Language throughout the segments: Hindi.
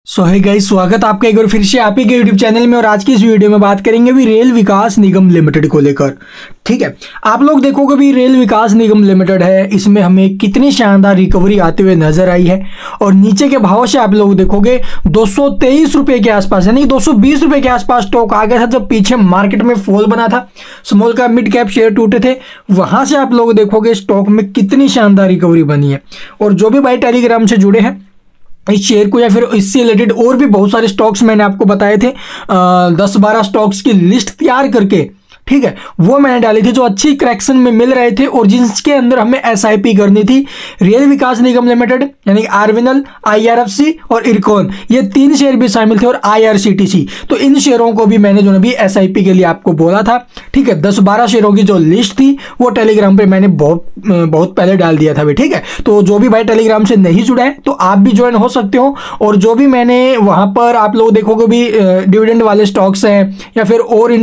सो है गाइस, स्वागत आपका एक बार फिर से आप ही के यूट्यूब चैनल में। और आज की इस वीडियो में बात करेंगे भी रेल विकास निगम लिमिटेड को लेकर। ठीक है, आप लोग देखोगे भी रेल विकास निगम लिमिटेड है, इसमें हमें कितनी शानदार रिकवरी आते हुए नजर आई है। और नीचे के भाव से आप लोग देखोगे 223 रुपए के आसपास, यानी 220 रुपए के आसपास स्टॉक आ गया था जब पीछे मार्केट में फॉल बना था, small cap mid cap share टूटे थे। वहां से आप लोग देखोगे स्टॉक में कितनी शानदार रिकवरी बनी है। और जो भी भाई टेलीग्राम से जुड़े हैं इस शेयर को या फिर इससे रिलेटेड और भी बहुत सारे स्टॉक्स मैंने आपको बताए थे, 10-12 स्टॉक्स की लिस्ट तैयार करके, ठीक है, वो मैंने डाली थी जो अच्छी करेक्शन में मिल रहे थे और जिसके अंदर हमें एसआईपी करनी थी। रेल विकास निगम लिमिटेड यानी आरवीएनएल, आईआरएफसी और इरकॉन, ये 3 शेयर भी शामिल थे और आईआरसीटीसी। तो इन शेयरों को भी मैंने जो है भी एसआईपी के लिए आपको बोला था। ठीक है, 10-12 शेयरों की जो लिस्ट थी वो टेलीग्राम पे मैंने बहुत पहले डाल दिया था भी। ठीक है, तो जो भी भाई टेलीग्राम से नहीं जुड़ा है तो आप भी ज्वाइन हो सकते हो। और जो भी मैंने वहां पर आप लोग देखोगे भी डिविडेंड वाले स्टॉक्स हैं या फिर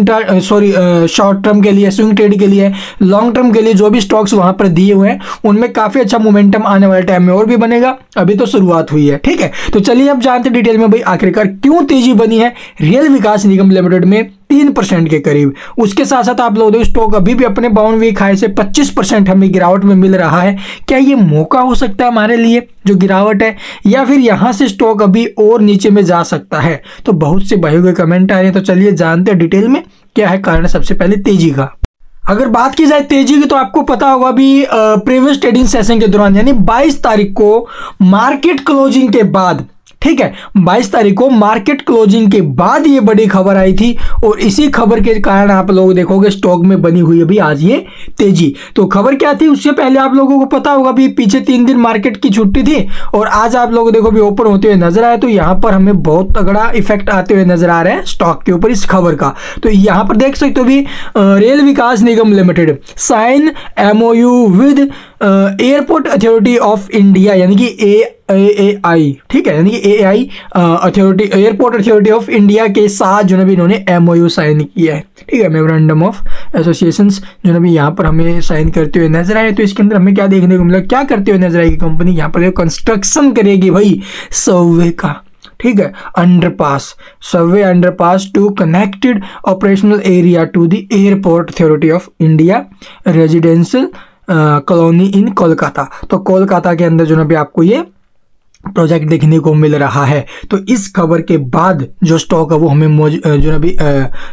और शॉर्ट टर्म के लिए, स्विंग ट्रेड के लिए, लॉन्ग टर्म के लिए जो भी स्टॉक्स वहां पर दिए हुए हैं उनमें काफी अच्छा मोमेंटम आने वाले टाइम में और भी बनेगा। अभी तो शुरुआत हुई है। ठीक है, तो चलिए अब जानते हैं डिटेल में भाई आखिरकार क्यों तेजी बनी है रेल विकास निगम लिमिटेड में 3% के करीब। उसके साथ साथ आप लोग स्टॉक अभी भी अपने 52 वीक हाई से 25% हमें गिरावट में मिल रहा है। क्या ये मौका हो सकता है हमारे लिए जो गिरावट है, या फिर यहां से स्टॉक अभी और नीचे में जा सकता है? तो बहुत से भाइयों के कमेंट आ रहे हैं, तो चलिए जानते हैं डिटेल में क्या है कारण सबसे पहले तेजी का। अगर बात की जाए तेजी की तो आपको पता होगा अभी प्रीवियस ट्रेडिंग सेशन के दौरान यानी 22 तारीख को मार्केट क्लोजिंग के बाद, ठीक है, 22 तारीख को मार्केट क्लोजिंग के बाद ये बड़ी खबर आई थी और इसी खबर के कारण आप लोग देखोगे स्टॉक में बनी हुई अभी आज ये तेजी। तो खबर क्या थी उससे पहले आप लोगों को पता होगा भी पीछे 3 दिन मार्केट की छुट्टी थी और आज आप लोग देखो भी ओपन होते हुए नजर आए। तो यहाँ पर हमें बहुत तगड़ा इफेक्ट आते हुए नजर आ रहा है स्टॉक के ऊपर इस खबर का। तो यहाँ पर देख सकते हो भी Rail Vikas Nigam Limited sign MOU with airport authority of India यानी कि AAI, ठीक है, यानी कि AAI authority, airport authority of India के साथ जो भी इन्होंने MOU साइन किया है। ठीक है, मेमोरेंडम ऑफ एसोसिएशंस जो भी यहाँ पर हमें साइन करते हुए नजर आए। तो इसके अंदर हमें क्या देखने को मिला, क्या करते हुए नजर आएगी कंपनी? यहाँ पर कंस्ट्रक्शन करेगी भाई सबवे का, ठीक है, underpass, subway underpass to connected operational area to the airport authority of India residential colony in Kolkata. तो कोलकाता के अंदर जो ना भी आपको ये प्रोजेक्ट देखने को मिल रहा है। तो इस खबर के बाद जो स्टॉक है वो हमें जो ना भी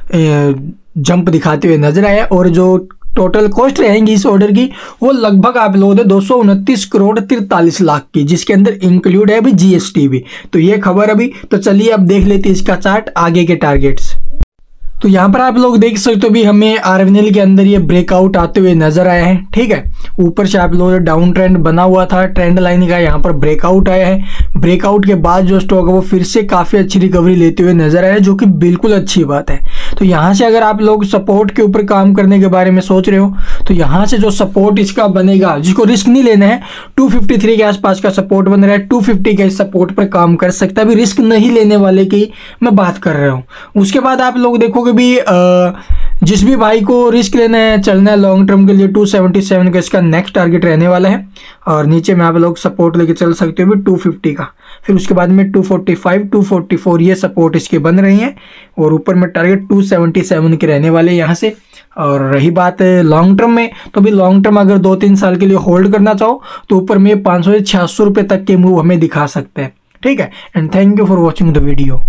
जंप दिखाते हुए नजर आया। और जो टोटल कॉस्ट रहेंगी इस ऑर्डर की वो लगभग आप लोग 229 करोड़ 43 लाख की, जिसके अंदर इंक्लूड है अभी GST भी। तो ये खबर अभी, तो चलिए अब देख लेते हैं इसका चार्ट, आगे के टारगेट्स। तो यहाँ पर आप लोग देख सकते हो भी हमें आरवीएनएल के अंदर ये ब्रेकआउट आते हुए नजर आया है। ठीक है, ऊपर से आप लोग डाउन ट्रेंड बना हुआ था, ट्रेंड लाइन का यहाँ पर ब्रेकआउट आया है। ब्रेकआउट के बाद जो स्टॉक है वो फिर से काफी अच्छी रिकवरी लेते हुए नजर आया, जो कि बिल्कुल अच्छी बात है। तो यहाँ से अगर आप लोग सपोर्ट के ऊपर काम करने के बारे में सोच रहे हो तो यहाँ से जो सपोर्ट इसका बनेगा, जिसको रिस्क नहीं लेना है, 253 के आसपास का सपोर्ट बन रहा है, 250 के सपोर्ट पर काम कर सकता है। अभी रिस्क नहीं लेने वाले की मैं बात कर रहा हूँ। उसके बाद आप लोग देखोगे भी जिस भी भाई को रिस्क लेना है, चलना है लॉन्ग टर्म के लिए, 277 का इसका नेक्स्ट टारगेट रहने वाला है। और नीचे में आप लोग सपोर्ट लेके चल सकते हो भी 250 का, फिर उसके बाद में 245, 244 ये सपोर्ट इसके बन रही हैं। और ऊपर में टारगेट 277 के रहने वाले यहाँ से। और रही बात लॉन्ग टर्म में, तो भी लॉन्ग टर्म अगर 2-3 साल के लिए होल्ड करना चाहो तो ऊपर में 500 से 600 रुपये तक के मूव हमें दिखा सकते हैं। ठीक है, and thank you for watching the video.